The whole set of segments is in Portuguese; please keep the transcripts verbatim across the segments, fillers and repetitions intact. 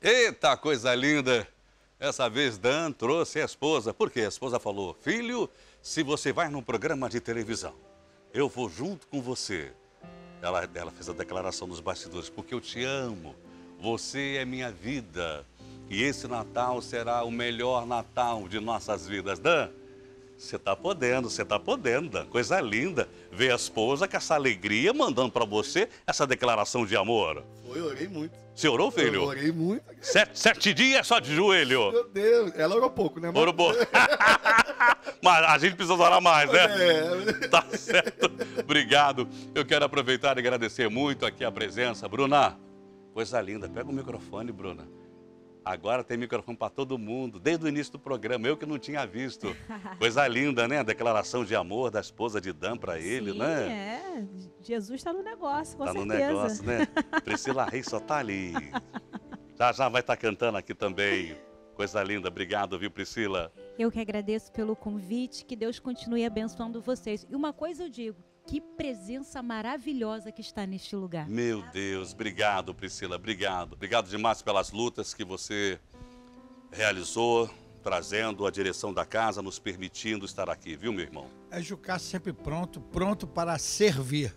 Eita, coisa linda! Essa vez Dan trouxe a esposa. Por quê? A esposa falou: filho, se você vai num programa de televisão, eu vou junto com você. Ela, ela fez a declaração nos bastidores: porque eu te amo, você é minha vida. E esse Natal será o melhor Natal de nossas vidas. Dan, você tá podendo, você tá podendo, Dan. Coisa linda ver a esposa com essa alegria mandando para você essa declaração de amor. Foi, eu orei muito. Você orou, filho? Eu orei muito. Sete, sete dias só de joelho. Meu Deus, ela orou pouco, né? Orou pouco. Mas a gente precisa orar mais, né? É. Tá certo. Obrigado. Eu quero aproveitar e agradecer muito aqui a presença. Bruna, coisa linda. Pega o microfone, Bruna. Agora tem microfone para todo mundo, desde o início do programa, eu que não tinha visto. Coisa linda, né? A declaração de amor da esposa de Dan para ele, Sim, né? é. Jesus está no negócio, com Tá certeza. no negócio, né? Priscila Reis só tá ali. Já já vai estar cantando aqui também. Coisa linda. Obrigado, viu, Priscila? Eu que agradeço pelo convite, que Deus continue abençoando vocês. E uma coisa eu digo, que presença maravilhosa que está neste lugar. Meu Deus, obrigado, Priscila, obrigado. Obrigado demais pelas lutas que você realizou, trazendo a direção da casa, nos permitindo estar aqui, viu, meu irmão? É Jucá sempre pronto, pronto para servir.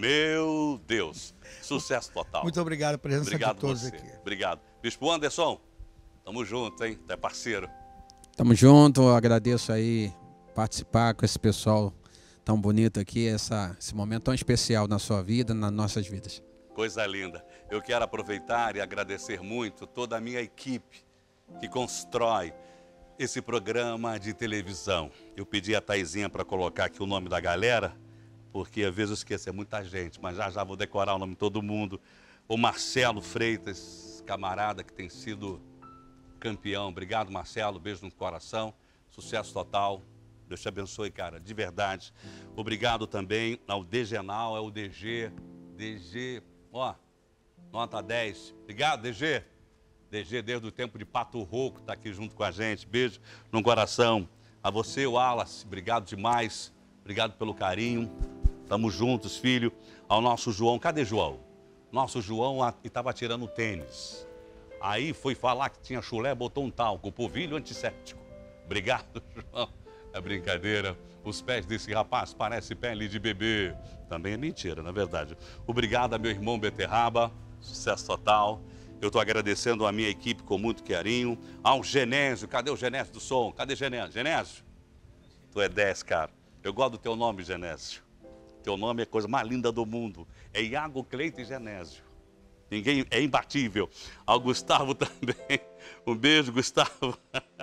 Meu Deus, sucesso total. Muito obrigado pela presença Obrigado de todos você. aqui. Obrigado. Bispo Anderson, tamo junto, hein? É parceiro. Tamo junto, agradeço aí participar com esse pessoal tão bonito aqui, essa, esse momento tão especial na sua vida, nas nossas vidas. Coisa linda. Eu quero aproveitar e agradecer muito toda a minha equipe que constrói esse programa de televisão. Eu pedi a Taizinha para colocar aqui o nome da galera, porque às vezes eu esqueço, é muita gente, mas já já vou decorar o nome de todo mundo. O Marcelo Freitas, camarada que tem sido campeão. Obrigado, Marcelo. Beijo no coração. Sucesso total. Deus te abençoe, cara, de verdade. Obrigado também ao Degenal, é o D G. D G, ó, nota dez. Obrigado, D G. D G, desde o tempo de Pato Rouco, tá aqui junto com a gente. Beijo no coração. A você, o Wallace, obrigado demais. Obrigado pelo carinho. Tamo juntos, filho. Ao nosso João, cadê João? Nosso João estava tirando tênis. Aí foi falar que tinha chulé, botou um talco, polvilho antisséptico. Obrigado, João. É brincadeira. Os pés desse rapaz parecem pele de bebê. Também é mentira, na verdade. Obrigado a meu irmão Beterraba. Sucesso total. Eu estou agradecendo a minha equipe com muito carinho. Ao Genésio. Cadê o Genésio do som? Cadê Genésio? Genésio? Tu é dez, cara. Eu gosto do teu nome, Genésio. Teu nome é a coisa mais linda do mundo. É Iago Cleito e Genésio. Ninguém é imbatível. Ao Gustavo também. Um beijo, Gustavo.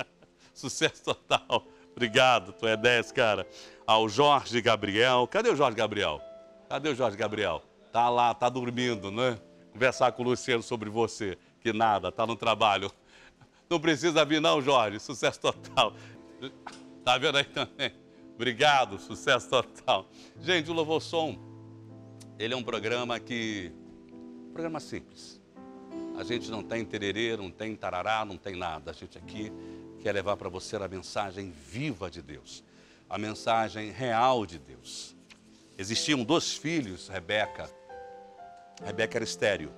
Sucesso total. Obrigado, tu é dez, cara. Ao Jorge Gabriel. Cadê o Jorge Gabriel? Cadê o Jorge Gabriel? Tá lá, tá dormindo, né? Conversar com o Luciano sobre você. Que nada, tá no trabalho. Não precisa vir não, Jorge. Sucesso total. Tá vendo aí também? Obrigado, sucesso total. Gente, o Louvor Som, ele é um programa que... Programa simples. A gente não tem tererê, não tem tarará, não tem nada. A gente aqui quer levar para você a mensagem viva de Deus, a mensagem real de Deus. Existiam dois filhos, Rebeca. Rebeca era estéril.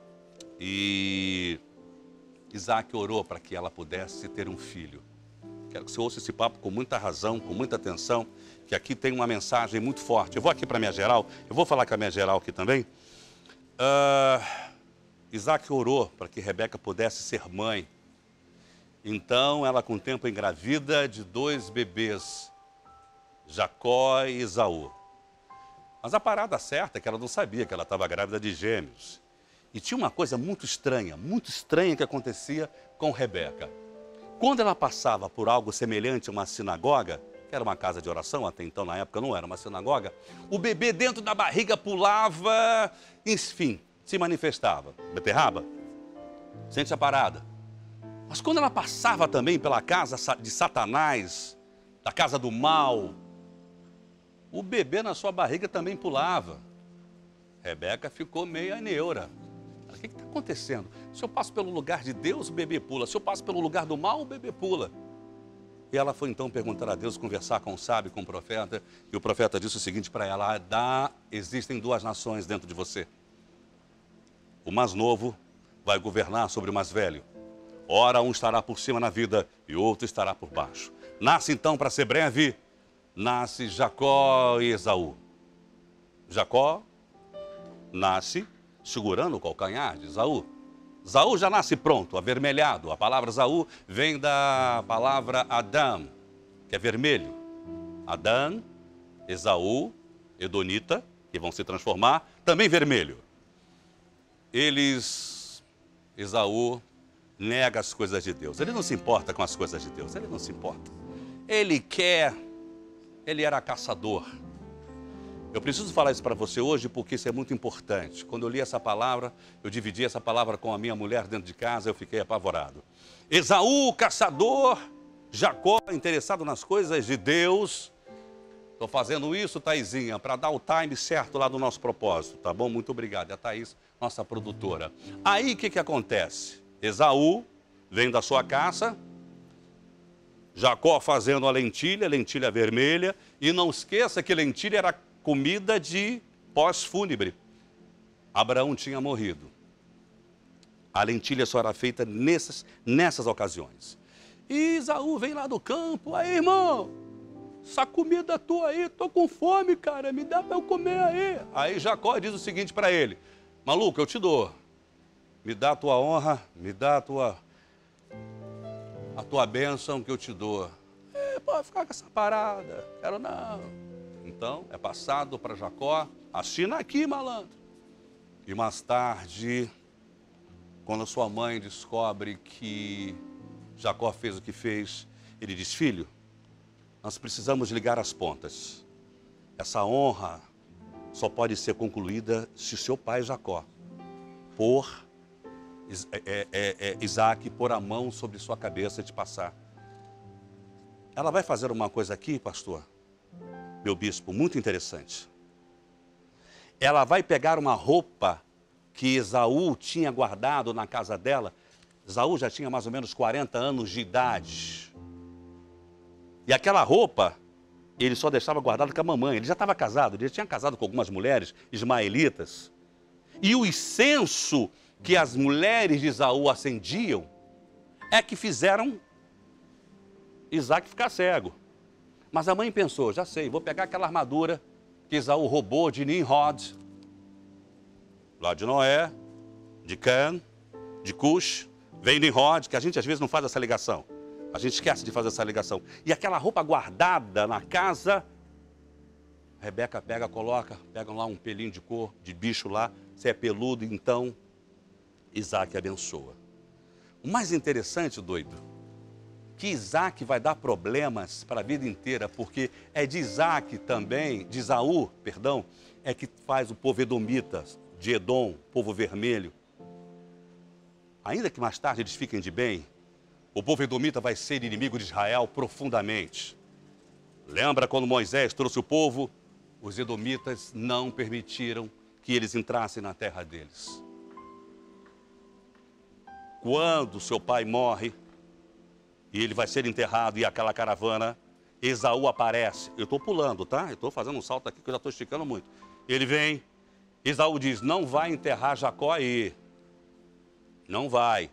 E Isaac orou para que ela pudesse ter um filho. Quero que você ouça esse papo com muita razão, com muita atenção, que aqui tem uma mensagem muito forte. Eu vou aqui para a minha geral, eu vou falar com a minha geral aqui também. Uh, Isaac orou para que Rebeca pudesse ser mãe. Então, ela com o tempo engravida de dois bebês, Jacó e Esaú. Mas a parada certa é que ela não sabia que ela estava grávida de gêmeos. E tinha uma coisa muito estranha, muito estranha que acontecia com Rebeca. Quando ela passava por algo semelhante a uma sinagoga, que era uma casa de oração, até então na época não era uma sinagoga, o bebê dentro da barriga pulava, enfim, se manifestava. Beterraba, sente a parada. Mas quando ela passava também pela casa de Satanás, da casa do mal, o bebê na sua barriga também pulava. Rebeca ficou meio neura. O que está acontecendo? Se eu passo pelo lugar de Deus, o bebê pula. Se eu passo pelo lugar do mal, o bebê pula. E ela foi então perguntar a Deus, conversar com o sábio, com o profeta. E o profeta disse o seguinte para ela: Dá, existem duas nações dentro de você. O mais novo vai governar sobre o mais velho. Ora, um estará por cima na vida e outro estará por baixo. Nasce então, para ser breve, nasce Jacó e Esaú. Jacó nasce segurando o calcanhar de Esaú. Esaú já nasce pronto, avermelhado. A palavra Esaú vem da palavra Adão, que é vermelho. Adão, Esaú, Edonita, que vão se transformar, também vermelho. Eles, Esaú, nega as coisas de Deus. Ele não se importa com as coisas de Deus, ele não se importa. Ele quer, ele era caçador. Eu preciso falar isso para você hoje porque isso é muito importante. Quando eu li essa palavra, eu dividi essa palavra com a minha mulher dentro de casa, eu fiquei apavorado. Esaú, caçador, Jacó, interessado nas coisas de Deus. Estou fazendo isso, Thaisinha, para dar o time certo lá do nosso propósito, tá bom? Muito obrigado. É a Thaís, nossa produtora. Aí, o que que acontece? Esaú vem da sua caça, Jacó fazendo a lentilha, lentilha vermelha, e não esqueça que lentilha era comida de pós-fúnebre. Abraão tinha morrido. A lentilha só era feita nessas, nessas ocasiões. E Esaú vem lá do campo, aí irmão, essa comida tua aí, tô com fome, cara, me dá para eu comer aí. Aí Jacó diz o seguinte para ele, maluco, eu te dou, me dá a tua honra, me dá a tua, a tua bênção que eu te dou. É, pode ficar com essa parada, quero não. Então, é passado para Jacó, assina aqui, malandro. E mais tarde, quando sua mãe descobre que Jacó fez o que fez, ele diz, filho, nós precisamos ligar as pontas. Essa honra só pode ser concluída se seu pai Jacó pôr é, é, é, Isaac pôr a mão sobre sua cabeça e te passar. Ela vai fazer uma coisa aqui, pastor, meu bispo, muito interessante. Ela vai pegar uma roupa que Esaú tinha guardado na casa dela. Esaú já tinha mais ou menos quarenta anos de idade. E aquela roupa, ele só deixava guardada com a mamãe. Ele já estava casado, ele já tinha casado com algumas mulheres ismaelitas. E o incenso que as mulheres de Esaú acendiam é que fizeram Isaac ficar cego. Mas a mãe pensou, já sei, vou pegar aquela armadura que Esaú roubou de Nimrod, lá de Noé, de Cã, de Cush, vem Nimrod, que a gente às vezes não faz essa ligação. A gente esquece de fazer essa ligação. E aquela roupa guardada na casa, Rebeca pega, coloca, pega lá um pelinho de cor, de bicho lá, se é peludo, então Isaac abençoa. O mais interessante, doido, que Isaac vai dar problemas para a vida inteira, porque é de Isaac também, de Esaú, perdão, é que faz o povo edomita, de Edom, povo vermelho. Ainda que mais tarde eles fiquem de bem, o povo edomita vai ser inimigo de Israel profundamente. Lembra quando Moisés trouxe o povo? Os edomitas não permitiram que eles entrassem na terra deles. Quando seu pai morre, e ele vai ser enterrado, e aquela caravana, Esaú aparece. Eu estou pulando, tá? Eu estou fazendo um salto aqui que eu já estou esticando muito. Ele vem, Esaú diz, não vai enterrar Jacó aí. Não vai.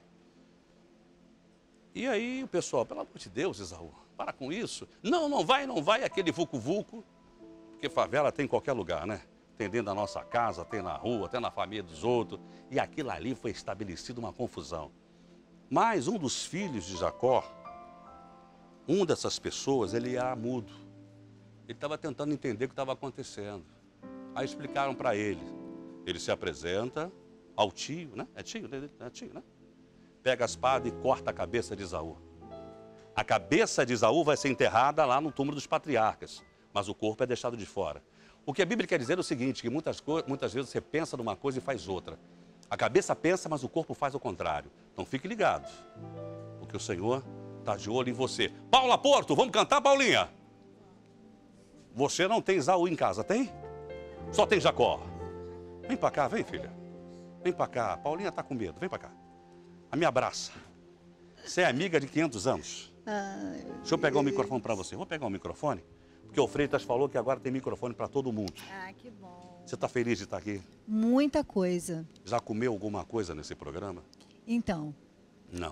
E aí o pessoal, pelo amor de Deus, Esaú, para com isso. Não, não vai, não vai, aquele vucu-vucu. Porque favela tem em qualquer lugar, né? Tem dentro da nossa casa, tem na rua, tem na família dos outros. E aquilo ali foi estabelecido uma confusão. Mas um dos filhos de Jacó, um dessas pessoas, ele era mudo. Ele estava tentando entender o que estava acontecendo. Aí explicaram para ele. Ele se apresenta ao tio, né? É tio, né? É tio, né? Pega a espada e corta a cabeça de Esaú. A cabeça de Esaú vai ser enterrada lá no túmulo dos patriarcas, mas o corpo é deixado de fora. O que a Bíblia quer dizer é o seguinte, que muitas, muitas vezes você pensa numa coisa e faz outra. A cabeça pensa, mas o corpo faz o contrário. Então fique ligado, porque o Senhor está de olho em você. Paula Porto, vamos cantar, Paulinha? Você não tem Esaú em casa, tem? Só tem Jacó. Vem para cá, vem, filha. Vem para cá. Paulinha está com medo, vem para cá. A me abraça. Você é amiga de quinhentos anos. Ai, deixa eu pegar o microfone para você. Vou pegar o microfone, porque o Freitas falou que agora tem microfone para todo mundo. Ah, que bom. Você está feliz de estar aqui? Muita coisa. Já comeu alguma coisa nesse programa? Então, Não.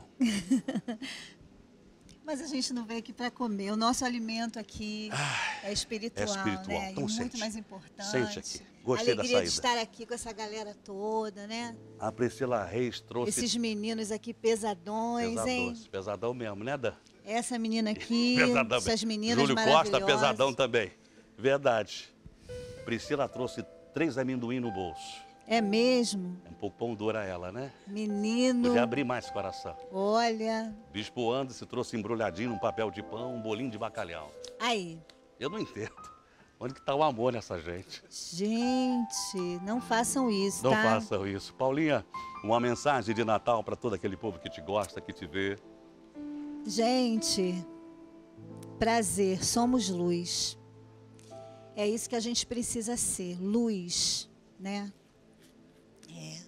Mas a gente não veio aqui para comer. O nosso alimento aqui é espiritual, é espiritual. né? Então, e muito sente. mais importante. Sente aqui. Gostei da Alegria de saída. estar aqui com essa galera toda, né? A Priscila Reis trouxe Esses meninos aqui pesadões, hein? pesadões. Pesadão mesmo, né, Dan? Essa menina aqui, Pesadão essas mesmo. meninas Júlio maravilhosas. Costa, pesadão também. Verdade. Priscila trouxe três amendoim no bolso. É mesmo? Um pouco pão dura ela, né? Menino, Podia abrir mais coração. olha. Bispo Anderson trouxe embrulhadinho num papel de pão, um bolinho de bacalhau. Aí, Eu não entendo. Onde que tá o amor nessa gente? gente, não façam isso, Não tá? façam isso. Paulinha, uma mensagem de Natal para todo aquele povo que te gosta, que te vê. Gente, prazer, somos luz. É isso que a gente precisa ser, luz, né? É.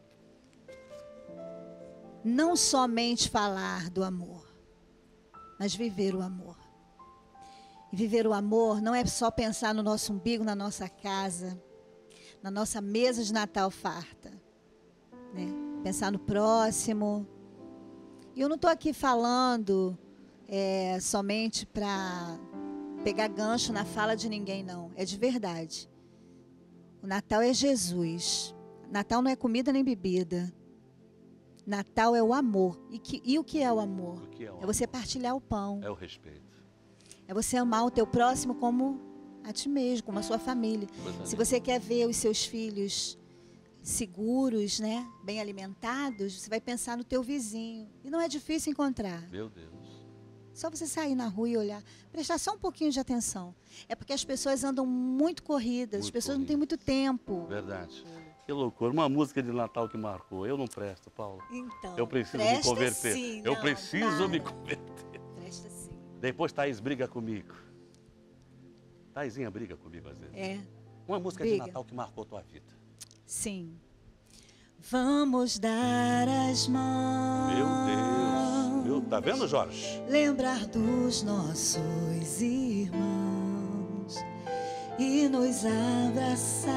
Não somente falar do amor, mas viver o amor. E viver o amor não é só pensar no nosso umbigo, na nossa casa, na nossa mesa de Natal farta, né? Pensar no próximo. E eu não estou aqui falando é, somente para pegar gancho na fala de ninguém, não. É de verdade. O Natal é Jesus. Natal não é comida nem bebida. Natal é o amor. E, que, e o que é o amor? O que é o É você partilhar o pão. É o respeito. É você amar o teu próximo como a ti mesmo, como a sua família. Coisa Se linda. você quer ver os seus filhos seguros, né, bem alimentados, você vai pensar no teu vizinho. E não é difícil encontrar. Meu Deus. Só você sair na rua e olhar, prestar só um pouquinho de atenção. É porque as pessoas andam muito corridas, as Muito pessoas não têm muito tempo. Verdade. Que loucura. Uma música de Natal que marcou. Eu não presto, Paulo. Então, Eu preciso me presta converter. sim, Eu não, preciso para. me converter. Presta sim. Depois Thaís briga comigo. Thaisinha briga comigo às vezes. É, Uma música briga. de Natal que marcou tua vida. sim. Vamos dar as mãos. Meu Deus. Meu, tá vendo, Jorge? Lembrar dos nossos irmãos e nos abraçar,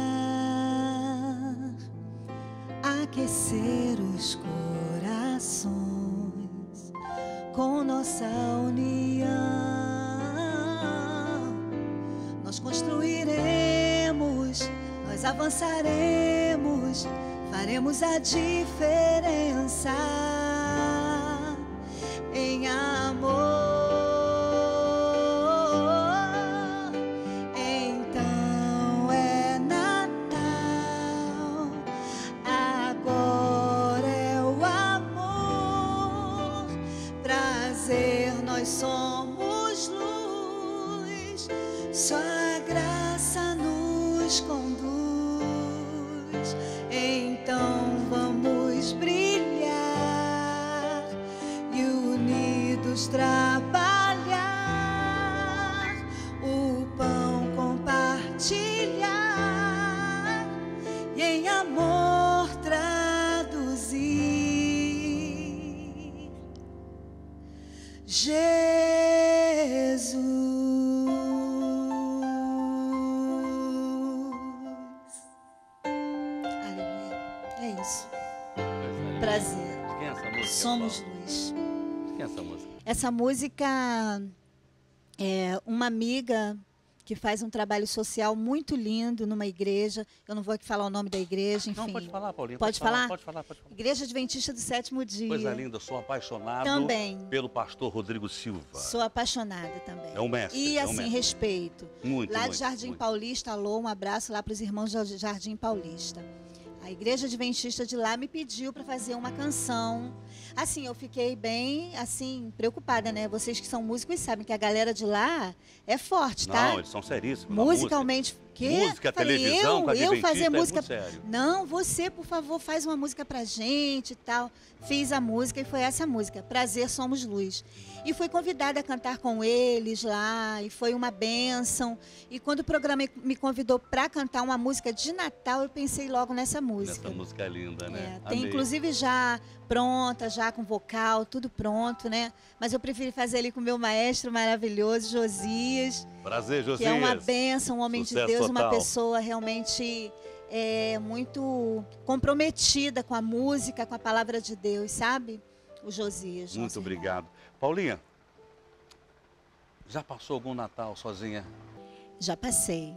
aquecer os corações com nossa união. Nós construiremos, nós avançaremos, faremos a diferença em amor. Então é Natal, agora é o amor, prazer, nós somos luz, só a graça nos conduz. Então vamos brilhar e unidos trabalhar, o pão compartilhar e em amor traduzir Jesus. Aleluia. É isso. Prazer. De quem é essa música? Somos Paulo? luz. De quem é essa música? Essa música é uma amiga que faz um trabalho social muito lindo numa igreja. Eu não vou aqui falar o nome da igreja, enfim. Não, pode falar, Paulinha. Pode falar? Pode falar, pode falar. Igreja Adventista do Sétimo Dia. Coisa linda, sou apaixonado Também. pelo pastor Rodrigo Silva. Sou apaixonada também. É um mestre, E é um assim, mestre. respeito. Muito, Lá muito, de Jardim muito. Paulista, alô, um abraço lá para os irmãos de Jardim Paulista. A Igreja Adventista de lá me pediu para fazer uma canção. Assim, eu fiquei bem, assim, preocupada, né? Vocês que são músicos sabem que a galera de lá é forte, tá? Não, eles são seríssimos. na Musicalmente, que? Música, Falei, televisão, eu, com eu Adventista fazer é música. muito sério. Não, você, por favor, faz uma música pra gente e tal. Fiz a música e foi essa música, Prazer Somos Luz. E fui convidada a cantar com eles lá, e foi uma bênção. E quando o programa me convidou para cantar uma música de Natal, eu pensei logo nessa música. Essa música é linda, né? É, tem Amei. inclusive já pronta, já com vocal, tudo pronto, né? Mas eu preferi fazer ali com o meu maestro maravilhoso, Josias. Prazer, Que Josias. é uma bênção, um homem Sucesso de Deus, uma total. pessoa realmente é, muito comprometida com a música, com a palavra de Deus, sabe? O Josias. Muito nosso obrigado. Paulinha, já passou algum Natal sozinha? irmão. Já passei.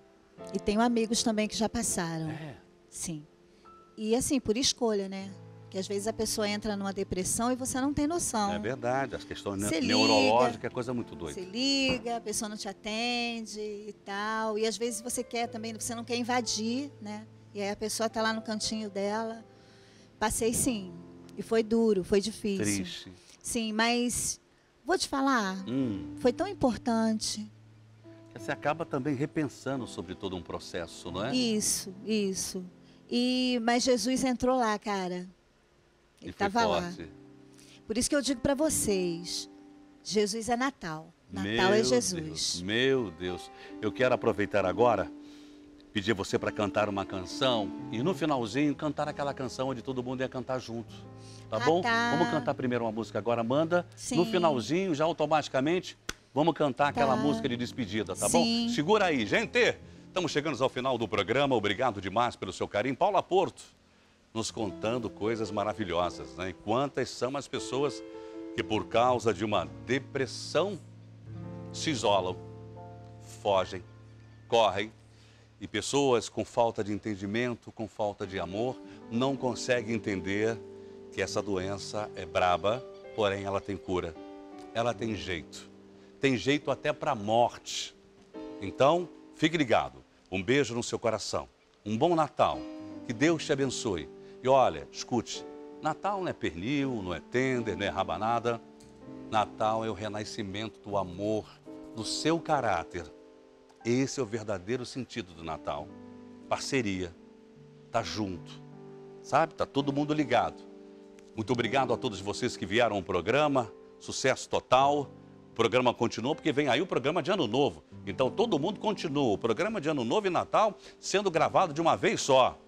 E tenho amigos também que já passaram. É. Sim. E assim, por escolha, né? Que às vezes a pessoa entra numa depressão e você não tem noção. É verdade, as questões Você ne- liga, neurológicas é coisa muito doida. Você liga, a pessoa não te atende e tal. E às vezes você quer também, você não quer invadir, né? E aí a pessoa está lá no cantinho dela. Passei sim. E foi duro, foi difícil. Triste. Sim, mas vou te falar, Hum, foi tão importante. que você acaba também repensando sobre todo um processo, não é? Isso, isso. E, mas Jesus entrou lá, cara. Ele E foi estava lá. forte. Por isso que eu digo para vocês, Jesus é Natal. Natal Meu é Deus, Jesus. meu Deus. Eu quero aproveitar agora, pedir você para cantar uma canção e no finalzinho cantar aquela canção onde todo mundo ia cantar junto. Tá Ah, bom? tá. Vamos cantar primeiro uma música agora, Amanda. Sim. No finalzinho, já automaticamente, vamos cantar aquela Tá. música de despedida, tá Sim. bom? Segura aí, gente. Estamos chegando ao final do programa. Obrigado demais pelo seu carinho. Paula Porto, nos contando coisas maravilhosas, né? E quantas são as pessoas que por causa de uma depressão se isolam, fogem, correm. E pessoas com falta de entendimento, com falta de amor, não conseguem entender que essa doença é braba, porém ela tem cura. Ela tem jeito. Tem jeito até para a morte. Então, fique ligado. Um beijo no seu coração. Um bom Natal. Que Deus te abençoe. E olha, escute, Natal não é pernil, não é tender, não é rabanada. Natal é o renascimento do amor, do seu caráter. Esse é o verdadeiro sentido do Natal. Parceria, tá junto, sabe? Tá todo mundo ligado. Muito obrigado a todos vocês que vieram ao programa. Sucesso total. O programa continua porque vem aí o programa de Ano Novo. Então todo mundo continua. O programa de Ano Novo e Natal sendo gravado de uma vez só.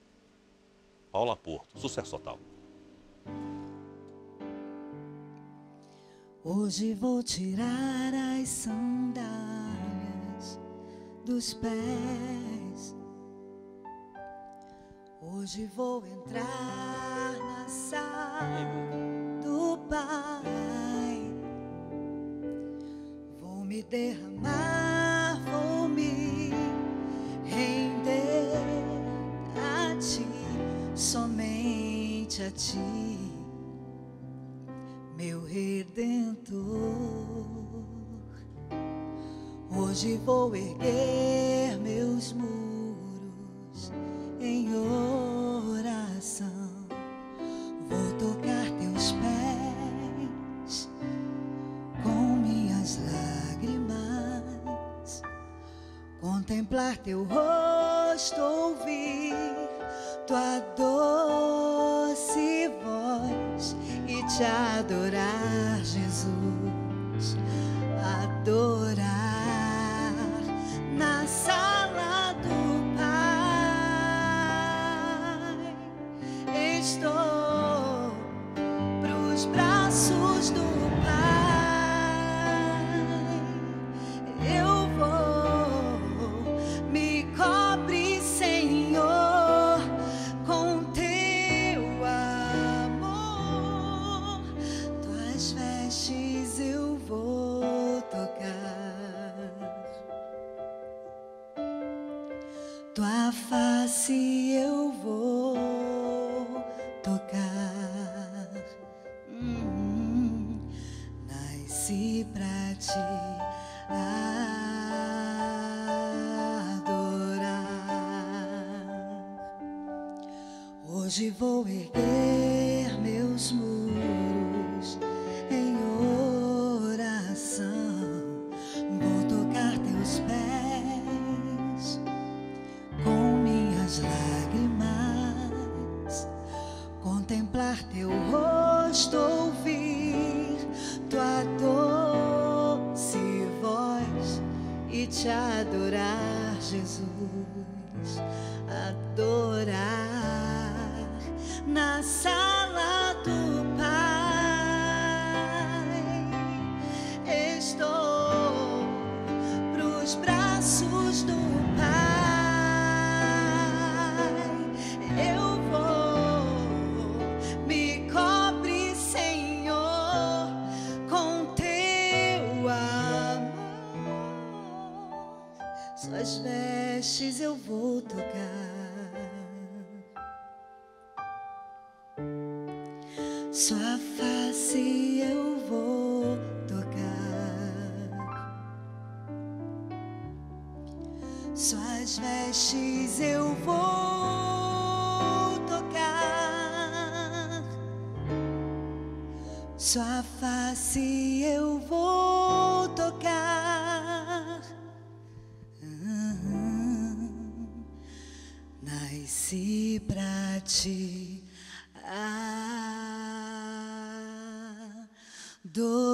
Paula Porto, sucesso total. Hoje vou tirar as sandálias dos pés. Hoje vou entrar na sala do Pai. Vou me derramar, vou me render a Ti, somente a Ti, meu Redentor. Hoje vou erguer meus muros em oração. Vou tocar teus pés com minhas lágrimas, contemplar teu rosto, ouvir tua doce voz e te adorar, Jesus, adorar na sala do Pai. Estou pros braços do Pai. Eu vou, me cobre, Senhor, com teu amor. Tuas vestes eu vou tocar, tua face eu vou tocar. Hum, nasci pra te adorar. Hoje vou erguer meus muros em oração. Vou tocar teus pés com minhas lágrimas, contemplar teu rosto, ouvir tua doce voz e te adorar, Jesus, adorar na sala do Pai. Estou pros braços do Pai. Eu vou, me cobre, Senhor, vestes eu vou tocar, sua face eu vou tocar, suas vestes eu vou tocar, sua face eu vou tocar. Uhum. Nasci pra te adorar.